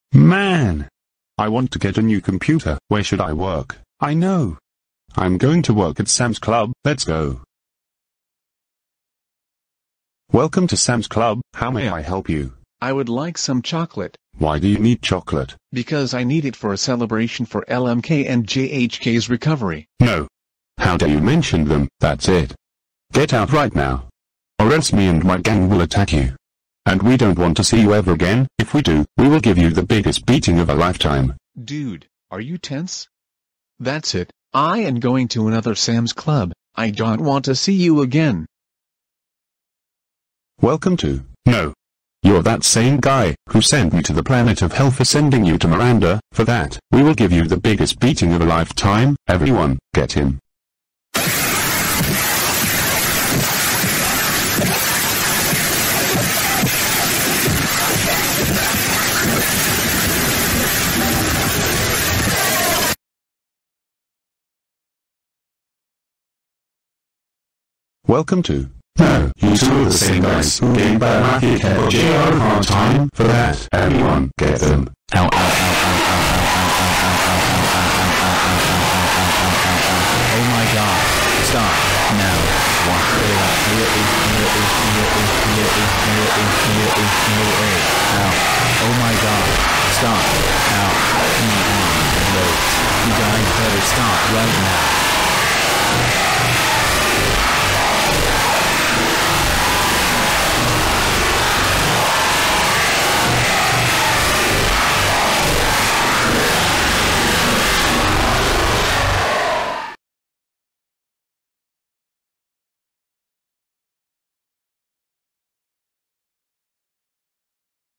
Man! I want to get a new computer. Where should I work? I know. I'm going to work at Sam's Club. Let's go. Welcome to Sam's Club. How may I help you? I would like some chocolate. Why do you need chocolate? Because I need it for a celebration for LMK and JHK's recovery. No. How dare you mention them? That's it. Get out right now. Or else me and my gang will attack you. And we don't want to see you ever again. If we do, we will give you the biggest beating of a lifetime. Dude, are you tense? That's it. I am going to another Sam's Club. I don't want to see you again. Welcome to... No. You're that same guy who sent me to the planet of hell for sending you to Miranda. For that, we will give you the biggest beating of a lifetime. Everyone, get him. Welcome to... No, you two are the same guys who gave Bad Matthew or JR a hard time. For that, everyone, get them. Ow, ow, ow, ow, ow, ow, ow, ow, ow, ow, ow, ow, ow, ow, ow, ow, ow. Oh my god. Stop. Now. Ow. Oh my god. Stop. Ow. You guys better stop right now.